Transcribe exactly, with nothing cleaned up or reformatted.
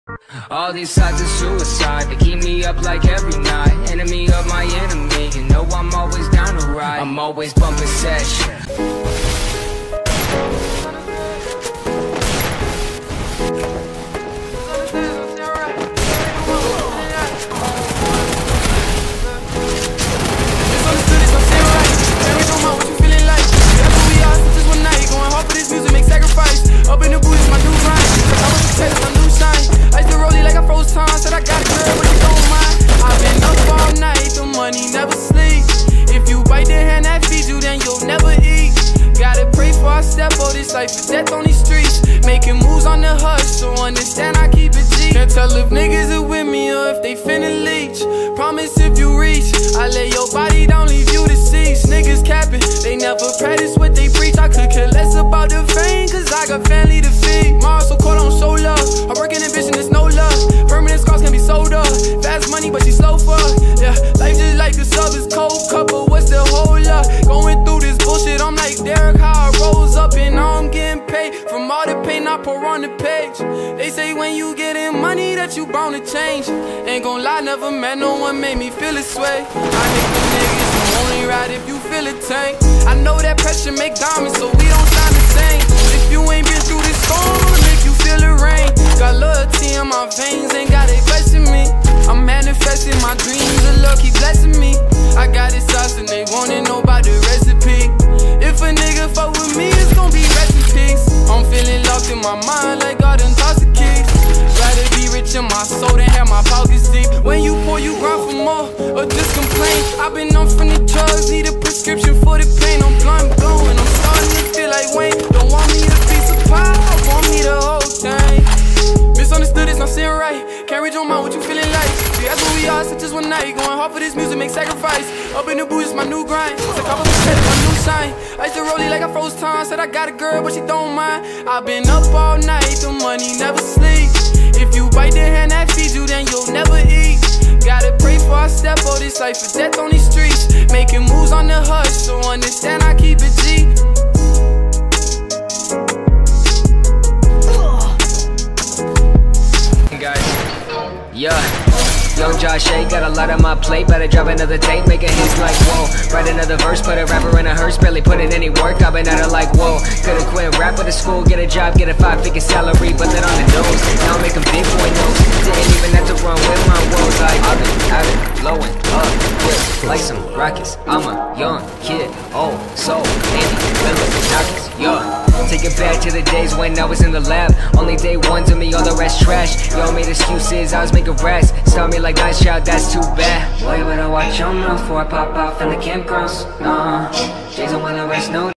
All these sides of suicide, they keep me up like every night. Enemy of my enemy, you know I'm always down to ride. I'm always bumping sesh. Up in the booth, my new grind. I was the my new sign. I used to roll it like I froze time. Said I got a girl, but you don't mind. I've been up all night, the money never sleeps. If you bite the hand that feeds you, then you'll never eat. Gotta pray for I step out this life is death on these streets. Making moves on the hush, so understand I keep it G. Can't tell if niggas are with me or if they finna leech. Promise if you reach, I lay your body down, leave you deceased. Niggas capping, they never practice what they preach. I could care less about the fame, cause I got family to feed. Mars so cold, on show love. I work in ambition, there's no love. Permanent scars can be sold up. Fast money, but she slow fuck. Yeah, life just like the sub is cold cup, but what's the whole up? Going through this bullshit, I'm like Derek, how I rose up and now I'm getting paid. From all the pain I pour on the page. They say when you getting money that you bound to change. Ain't gon' lie, never met no one made me feel this way. I hate the niggas who only ride if you feel a tank. I know that pressure make diamonds, so we don't shine the same. If you ain't been through this storm, I'ma make you feel the rain. Got loyalty in my veins, ain't gotta question me. I'm manifesting my dreams, the Lord keep blessing me. I got it sauce and they wanna know about the recipe. If a nigga fuck with me, it's gon' be rest in peace. I'm feeling locked in my mind like God done tossed the keys. Rather be rich in my soul than have my pockets deep. When you pour, you grind for more, or just complain. I've been on from the drugs, need a prescription for the pain. I'm blind blowing, I'm starting to feel like Wayne. Don't want me a piece of pie, I want me the whole thing. Misunderstood, it's not sitting right. Can't read your mind, what you feeling like? See, that's what we are, so just one night. Going hard for this music, make sacrifice. Up in the booth, it's my new grind. It's a couple percent, my new sign. I used to roll it like I froze time. Said I got a girl, but she don't mind. I've been up all night, the money never sleeps. If you bite the hand that feeds you, then you'll never eat. Gotta pray for I step out this life is death on these streets. Making moves on the hush, so understand I keep it G. Yeah, yo Josh A, got a lot on my plate. Better drop another tape, make a hit like whoa. Write another verse, put a rapper in a hearse. Barely put in any work, I've been at it like whoa. Could've quit rap at the school, get a job, get a five-figure salary. But that on the nose, now I'm making big boy notes. Didn't even have to run with my woes. Like I've been out it, blowing up, yeah, like some rockets. I'm a young kid, oh, so Andy, Miller, Knockers, yeah. Take it back to the days when I was in the lab. Only day one to me, all the rest trash. Y'all made excuses, I was making rats. Stop me like nice child, that's too bad. Boy, you better watch your mouth before I pop off in the campgrounds. Nah, Jason when the rest know.